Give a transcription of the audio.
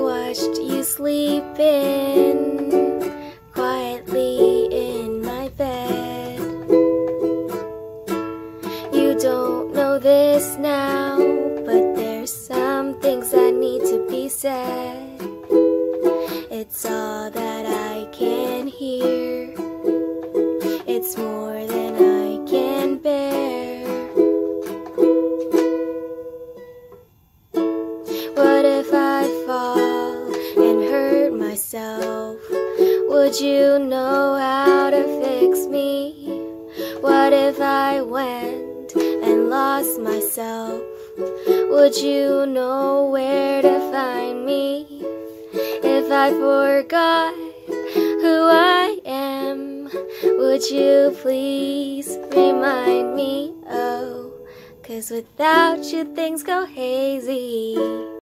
watched you sleeping quietly in my bed. You don't know this now, but there's some things that need to be said. It's all that I can hear. It's more than I can bear. What if I fall and hurt myself? Would you know how to fix me? What if I went and lost myself? Would you know where to find me? If I forgot who I am, would you please remind me? Oh, 'cause without you things go hazy.